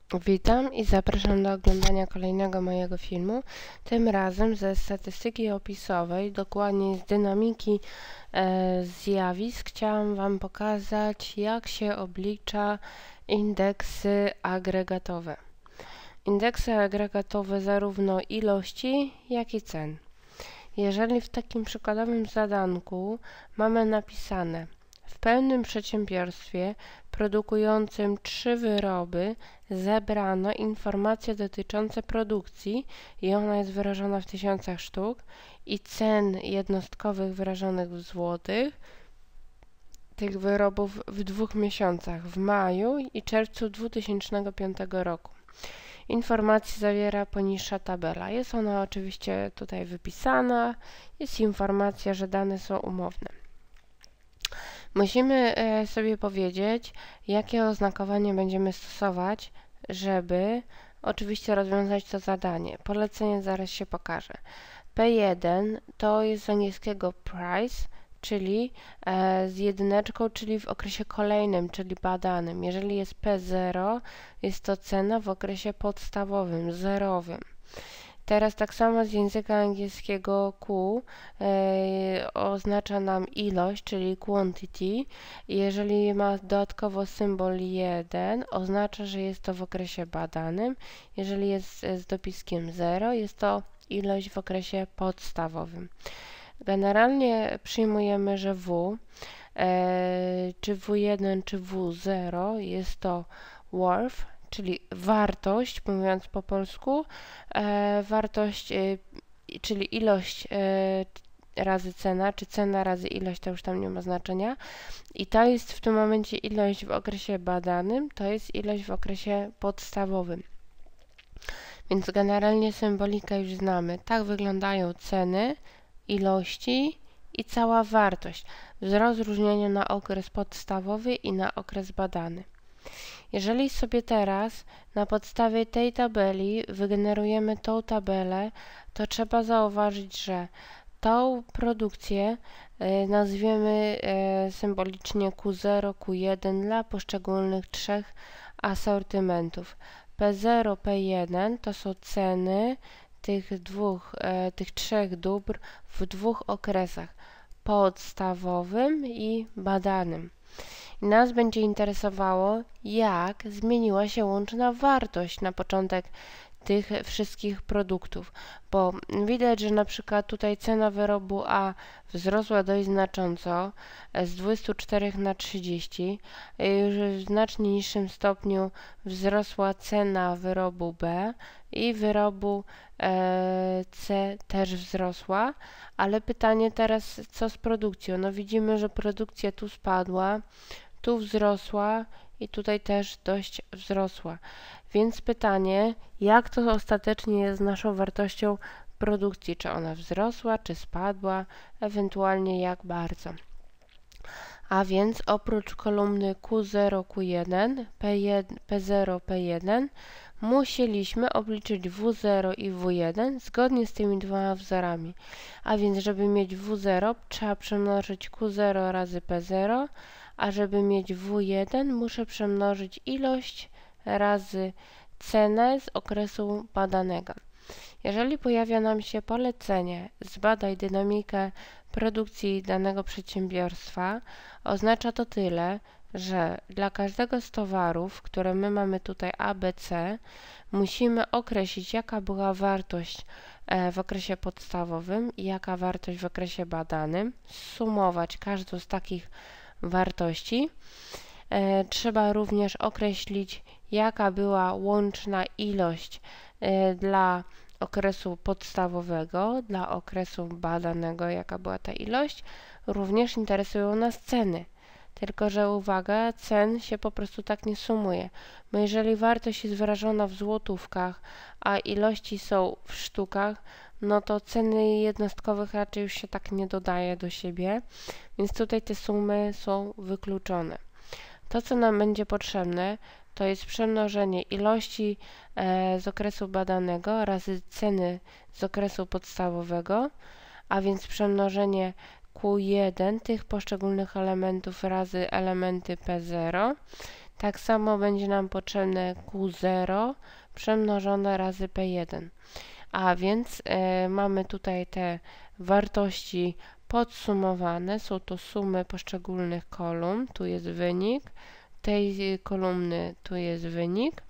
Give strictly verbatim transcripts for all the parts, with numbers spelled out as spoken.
Witam i zapraszam do oglądania kolejnego mojego filmu, tym razem ze statystyki opisowej, dokładnie z dynamiki e, zjawisk. Chciałam Wam pokazać, jak się oblicza indeksy agregatowe. Indeksy agregatowe zarówno ilości, jak i cen. Jeżeli w takim przykładowym zadanku mamy napisane: w pewnym przedsiębiorstwie produkującym trzy wyroby zebrano informacje dotyczące produkcji i ona jest wyrażona w tysiącach sztuk i cen jednostkowych wyrażonych w złotych tych wyrobów w dwóch miesiącach, w maju i czerwcu dwa tysiące piątego roku. Informacje zawiera poniższa tabela. Jest ona oczywiście tutaj wypisana. Jest informacja, że dane są umowne. Musimy sobie powiedzieć, jakie oznakowanie będziemy stosować, żeby oczywiście rozwiązać to zadanie. Polecenie zaraz się pokaże. P jeden to jest z angielskiego price, czyli e, z jedyneczką, czyli w okresie kolejnym, czyli badanym. Jeżeli jest P zero, jest to cena w okresie podstawowym, zerowym. Teraz tak samo z języka angielskiego Q e, oznacza nam ilość, czyli quantity. Jeżeli ma dodatkowo symbol jeden, oznacza, że jest to w okresie badanym. Jeżeli jest z dopiskiem zero, jest to ilość w okresie podstawowym. Generalnie przyjmujemy, że W, e, czy W jeden, czy W zero jest to worth, czyli wartość, mówiąc po polsku, e, wartość, e, czyli ilość e, razy cena, czy cena razy ilość, to już tam nie ma znaczenia. I to jest w tym momencie ilość w okresie badanym, to jest ilość w okresie podstawowym. Więc generalnie symbolikę już znamy. Tak wyglądają ceny, ilości i cała wartość w rozróżnieniu na okres podstawowy i na okres badany. Jeżeli sobie teraz na podstawie tej tabeli wygenerujemy tą tabelę, to trzeba zauważyć, że tą produkcję e, nazwiemy e, symbolicznie Q zero, Q jeden dla poszczególnych trzech asortymentów. P zero, P jeden to są ceny tych dwóch, e, tych trzech dóbr w dwóch okresach, podstawowym i badanym. I nas będzie interesowało, jak zmieniła się łączna wartość na początek tych wszystkich produktów, bo widać, że na przykład tutaj cena wyrobu A wzrosła dość znacząco z dwudziestu czterech na trzydzieści, już w znacznie niższym stopniu wzrosła cena wyrobu B i wyrobu e, C też wzrosła, ale pytanie teraz, co z produkcją? No widzimy, że produkcja tu spadła, tu wzrosła i tutaj też dość wzrosła. Więc pytanie, jak to ostatecznie jest z naszą wartością produkcji? Czy ona wzrosła, czy spadła, ewentualnie jak bardzo? A więc oprócz kolumny Q zero, Q jeden, P zero, P jeden musieliśmy obliczyć W zero i W jeden zgodnie z tymi dwoma wzorami. A więc żeby mieć W zero, trzeba przemnożyć Q zero razy P zero, a żeby mieć W jeden, muszę przemnożyć ilość razy cenę z okresu badanego. Jeżeli pojawia nam się polecenie zbadaj dynamikę produkcji danego przedsiębiorstwa, oznacza to tyle, że dla każdego z towarów, które my mamy tutaj A, B, C, musimy określić, jaka była wartość w okresie podstawowym i jaka wartość w okresie badanym, sumować każdą z takich wartości. E, trzeba również określić, jaka była łączna ilość e, dla okresu podstawowego, dla okresu badanego, jaka była ta ilość. Również interesują nas ceny. Tylko że uwaga, cen się po prostu tak nie sumuje. Bo jeżeli wartość jest wyrażona w złotówkach, a ilości są w sztukach, no to ceny jednostkowych raczej już się tak nie dodaje do siebie, więc tutaj te sumy są wykluczone. To, co nam będzie potrzebne, to jest przemnożenie ilości e, z okresu badanego razy ceny z okresu podstawowego, a więc przemnożenie Q jeden tych poszczególnych elementów razy elementy P zero. Tak samo będzie nam potrzebne Q zero przemnożone razy P jeden. A więc y, mamy tutaj te wartości podsumowane, są to sumy poszczególnych kolumn, tu jest wynik, tej kolumny tu jest wynik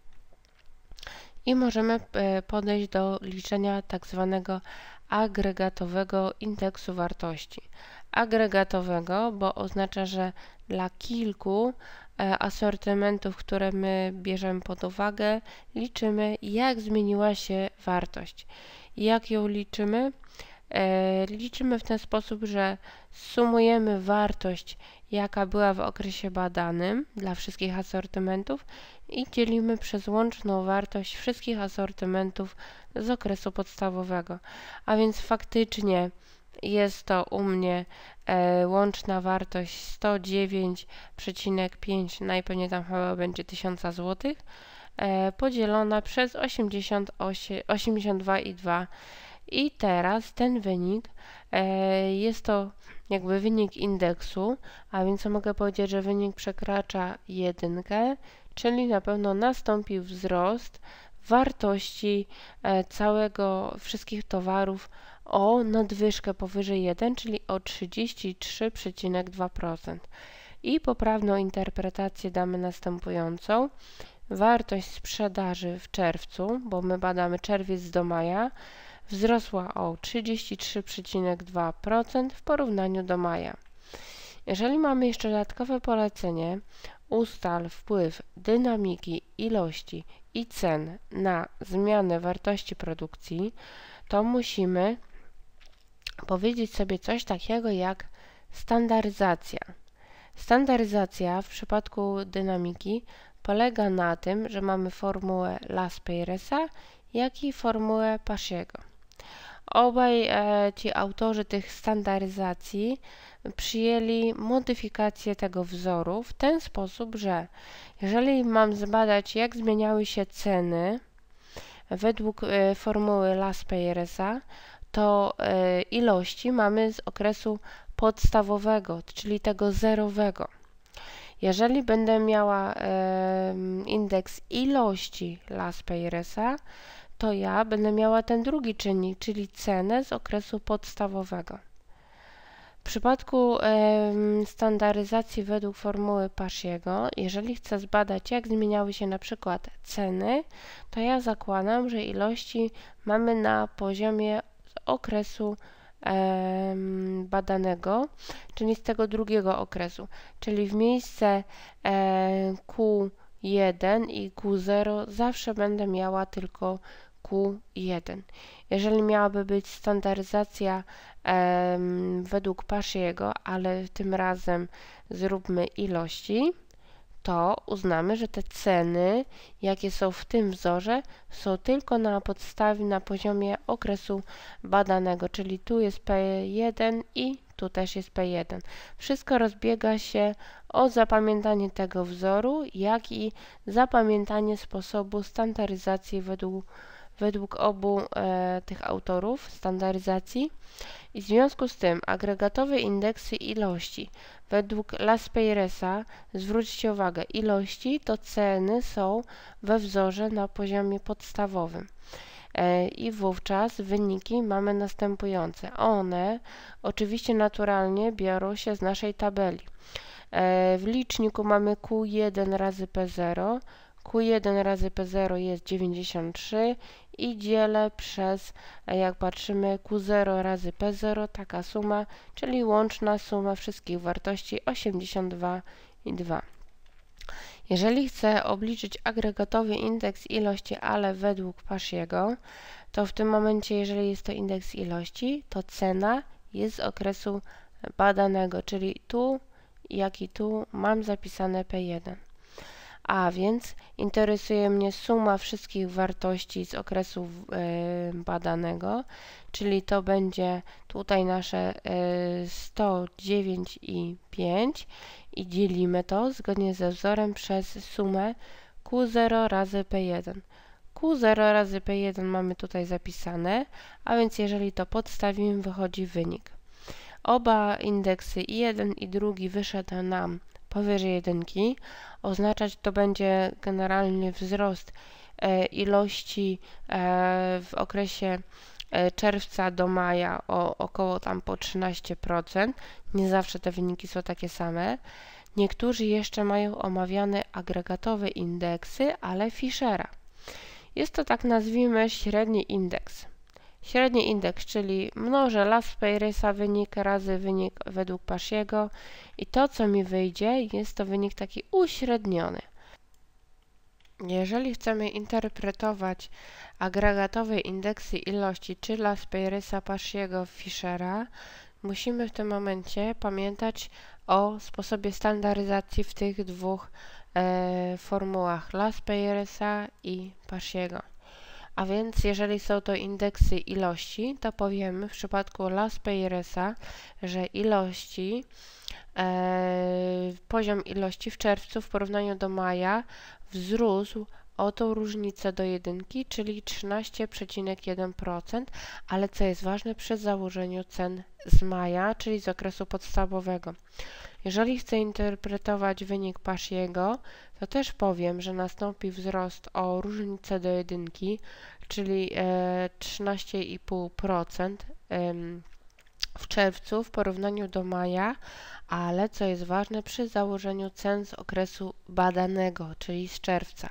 i możemy y, podejść do liczenia tak zwanego agregatowego indeksu wartości. Agregatowego, bo oznacza, że dla kilku asortymentów, które my bierzemy pod uwagę, liczymy, jak zmieniła się wartość. Jak ją liczymy? E, liczymy w ten sposób, że sumujemy wartość, jaka była w okresie badanym dla wszystkich asortymentów i dzielimy przez łączną wartość wszystkich asortymentów z okresu podstawowego. A więc faktycznie jest to u mnie e, łączna wartość sto dziewięć przecinek pięć, najpewniej tam chyba będzie tysiąc złotych, e, podzielona przez osiemdziesiąt osiem, osiemdziesiąt dwa i dwa. I teraz ten wynik e, jest to jakby wynik indeksu, a więc mogę powiedzieć, że wynik przekracza jedynkę, czyli na pewno nastąpił wzrost wartości e, całego, wszystkich towarów o nadwyżkę powyżej jeden, czyli o trzydzieści trzy przecinek dwa procent. I poprawną interpretację damy następującą. Wartość sprzedaży w czerwcu, bo my badamy czerwiec do maja, wzrosła o trzydzieści trzy przecinek dwa procent w porównaniu do maja. Jeżeli mamy jeszcze dodatkowe polecenie, ustal wpływ dynamiki, ilości i cen na zmianę wartości produkcji, to musimy powiedzieć sobie coś takiego jak standaryzacja. Standaryzacja w przypadku dynamiki polega na tym, że mamy formułę Las-Peyresa, jak i formułę Pashiego. Obaj e, ci autorzy tych standaryzacji przyjęli modyfikację tego wzoru w ten sposób, że jeżeli mam zbadać, jak zmieniały się ceny według e, formuły Las-Peyresa, to e, ilości mamy z okresu podstawowego, czyli tego zerowego. Jeżeli będę miała e, indeks ilości Las-Peyresa, to ja będę miała ten drugi czynnik, czyli cenę z okresu podstawowego. W przypadku e, standaryzacji według formuły Pashiego, jeżeli chcę zbadać, jak zmieniały się na przykład ceny, to ja zakładam, że ilości mamy na poziomie okresu e, badanego, czyli z tego drugiego okresu, czyli w miejsce e, Q jeden i Q zero zawsze będę miała tylko Q jeden. Jeżeli miałaby być standaryzacja e, według Pashiego, ale tym razem zróbmy ilości, to uznamy, że te ceny, jakie są w tym wzorze, są tylko na podstawie, na poziomie okresu badanego, czyli tu jest P jeden i tu też jest P jeden. Wszystko rozbiega się o zapamiętanie tego wzoru, jak i zapamiętanie sposobu standaryzacji według, według obu e, tych autorów standaryzacji. I w związku z tym agregatowe indeksy ilości według Las-Peyresa, zwróćcie uwagę, ilości to ceny są we wzorze na poziomie podstawowym. E, I wówczas wyniki mamy następujące. One oczywiście naturalnie biorą się z naszej tabeli. E, w liczniku mamy Q jeden razy P zero, Q jeden razy P zero jest dziewięćdziesiąt trzy i dzielę przez, jak patrzymy, Q zero razy P zero, taka suma, czyli łączna suma wszystkich wartości osiemdziesiąt dwa i dwa. Jeżeli chcę obliczyć agregatowy indeks ilości, ale według Pashiego, to w tym momencie, jeżeli jest to indeks ilości, to cena jest z okresu badanego, czyli tu, jak i tu mam zapisane P jeden. A więc interesuje mnie suma wszystkich wartości z okresu y, badanego, czyli to będzie tutaj nasze y, sto dziewięć i pięć i dzielimy to zgodnie ze wzorem przez sumę Q zero razy P jeden. Q zero razy P jeden mamy tutaj zapisane, a więc jeżeli to podstawimy, wychodzi wynik. Oba indeksy i jeden i drugi wyszedł nam powyżej jedynki. Oznaczać to będzie generalnie wzrost e, ilości e, w okresie e, czerwca do maja o około tam po trzynaście procent. Nie zawsze te wyniki są takie same. Niektórzy jeszcze mają omawiane agregatowe indeksy, ale Fischera. Jest to, tak nazwijmy, średni indeks. Średni indeks, czyli mnożę Las Peyres'a wynik razy wynik według Paaschiego i to, co mi wyjdzie, jest to wynik taki uśredniony. Jeżeli chcemy interpretować agregatowe indeksy ilości czy Las Peyres'a, Paaschiego, Fischera, musimy w tym momencie pamiętać o sposobie standaryzacji w tych dwóch e, formułach Las Peyres'a i Paaschiego. A więc jeżeli są to indeksy ilości, to powiemy w przypadku Las Peyres'a, że ilości, e, poziom ilości w czerwcu w porównaniu do maja wzrósł o tą różnicę do jedynki, czyli trzynaście przecinek jeden procent, ale co jest ważne, przy założeniu cen z maja, czyli z okresu podstawowego. Jeżeli chcę interpretować wynik Paaschiego, to też powiem, że nastąpi wzrost o różnicę do jedynki, czyli e, trzynaście przecinek pięć procent e, w czerwcu w porównaniu do maja, ale co jest ważne, przy założeniu cen z okresu badanego, czyli z czerwca.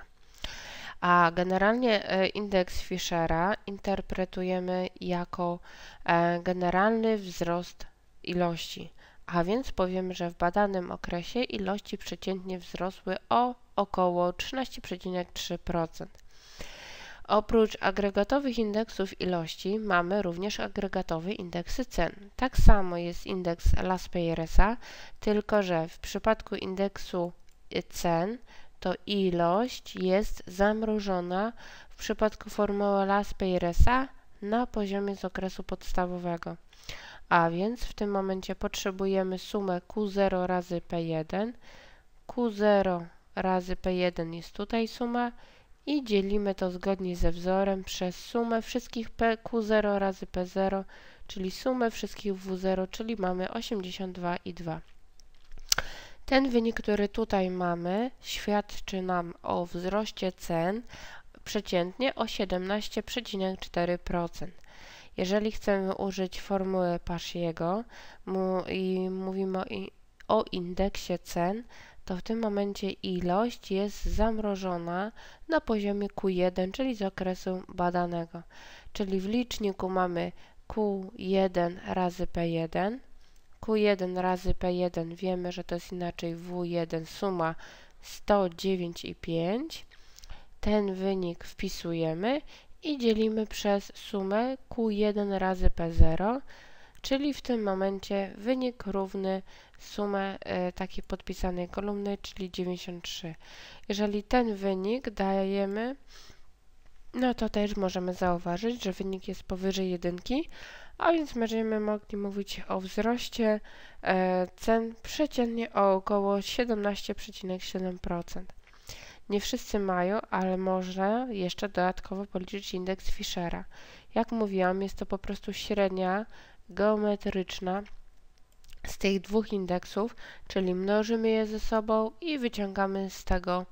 A generalnie e, indeks Fischera interpretujemy jako e, generalny wzrost ilości. A więc powiemy, że w badanym okresie ilości przeciętnie wzrosły o około trzynaście przecinek trzy procent. Oprócz agregatowych indeksów ilości mamy również agregatowe indeksy cen. Tak samo jest indeks Las Peyres'a, tylko że w przypadku indeksu cen to ilość jest zamrożona w przypadku formuły Las Peyres'a na poziomie z okresu podstawowego. A więc w tym momencie potrzebujemy sumę Q zero razy P jeden. Q zero razy P jeden jest tutaj suma i dzielimy to zgodnie ze wzorem przez sumę wszystkich P, Q zero razy P zero, czyli sumę wszystkich W zero, czyli mamy osiemdziesiąt dwa i dwa. Ten wynik, który tutaj mamy, świadczy nam o wzroście cen przeciętnie o siedemnaście przecinek cztery procent. Jeżeli chcemy użyć formuły Paaschiego mu, i mówimy o, i, o indeksie cen, to w tym momencie ilość jest zamrożona na poziomie Q jeden, czyli z okresu badanego. Czyli w liczniku mamy Q jeden razy P jeden. Q jeden razy P jeden wiemy, że to jest inaczej W jeden, suma sto dziewięć i pięć. Ten wynik wpisujemy i dzielimy przez sumę Q jeden razy P zero, czyli w tym momencie wynik równy sumę e, takiej podpisanej kolumny, czyli dziewięćdziesiąt trzy. Jeżeli ten wynik dajemy, no to też możemy zauważyć, że wynik jest powyżej jedynki, a więc będziemy mogli mówić o wzroście e, cen przeciętnie o około siedemnaście przecinek siedem procent. Nie wszyscy mają, ale można jeszcze dodatkowo policzyć indeks Fischera. Jak mówiłam, jest to po prostu średnia geometryczna z tych dwóch indeksów, czyli mnożymy je ze sobą i wyciągamy z tego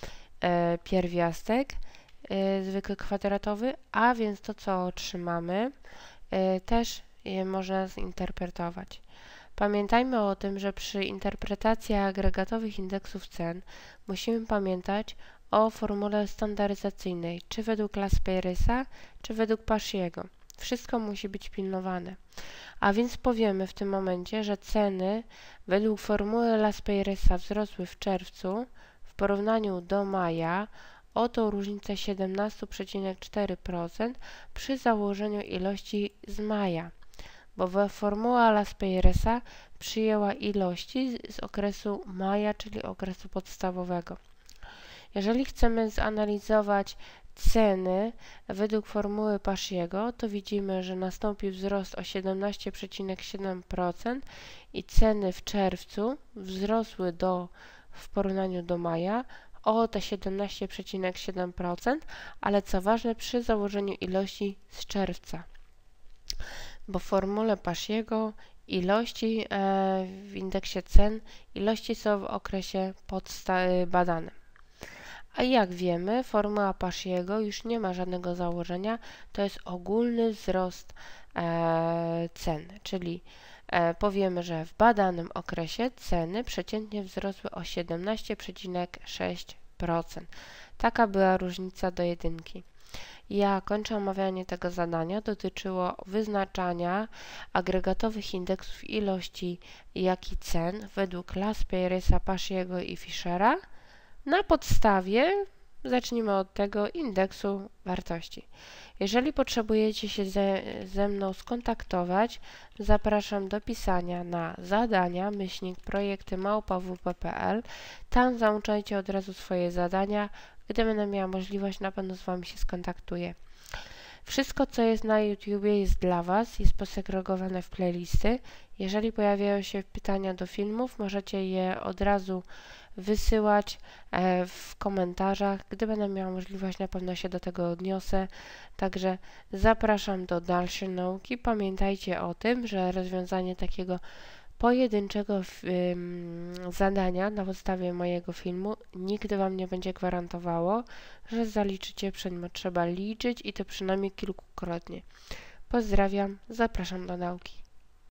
e, pierwiastek e, zwykły kwadratowy, a więc to, co otrzymamy, e, też je można zinterpretować. Pamiętajmy o tym, że przy interpretacji agregatowych indeksów cen musimy pamiętać o formule standaryzacyjnej, czy według Las Peyres'a, czy według Paaschiego. Wszystko musi być pilnowane. A więc powiemy w tym momencie, że ceny według formuły Las Peyres'a wzrosły w czerwcu w porównaniu do maja o tą różnicę siedemnaście przecinek cztery procent przy założeniu ilości z maja, bo formuła Las Peyres'a przyjęła ilości z okresu maja, czyli okresu podstawowego. Jeżeli chcemy zanalizować ceny według formuły Paaschiego, to widzimy, że nastąpi wzrost o siedemnaście przecinek siedem procent i ceny w czerwcu wzrosły do, w porównaniu do maja o te siedemnaście przecinek siedem procent, ale co ważne, przy założeniu ilości z czerwca, bo w formule Paaschiego ilości e, w indeksie cen, ilości są w okresie badanym. A jak wiemy, formuła Pashiego już nie ma żadnego założenia, to jest ogólny wzrost e, cen, czyli e, powiemy, że w badanym okresie ceny przeciętnie wzrosły o siedemnaście przecinek sześć procent. Taka była różnica do jedynki. Ja kończę omawianie tego zadania. Dotyczyło wyznaczania agregatowych indeksów ilości, jak i cen według Las Peiresa, Pashiego i Fischera na podstawie, zacznijmy od tego, indeksu wartości. Jeżeli potrzebujecie się ze, ze mną skontaktować, zapraszam do pisania na zadania myślnik projekty małpa w p kropka p l. Tam załączajcie od razu swoje zadania. Gdy będę miała możliwość, na pewno z Wami się skontaktuję. Wszystko, co jest na YouTubie, jest dla Was, jest posegregowane w playlisty. Jeżeli pojawiają się pytania do filmów, możecie je od razu wysyłać e, w komentarzach. Gdy będę miała możliwość, na pewno się do tego odniosę. Także zapraszam do dalszej nauki. Pamiętajcie o tym, że rozwiązanie takiego pojedynczego ym, zadania na podstawie mojego filmu nigdy Wam nie będzie gwarantowało, że zaliczycie przedmiot. Trzeba liczyć i to przynajmniej kilkukrotnie. Pozdrawiam, zapraszam do nauki.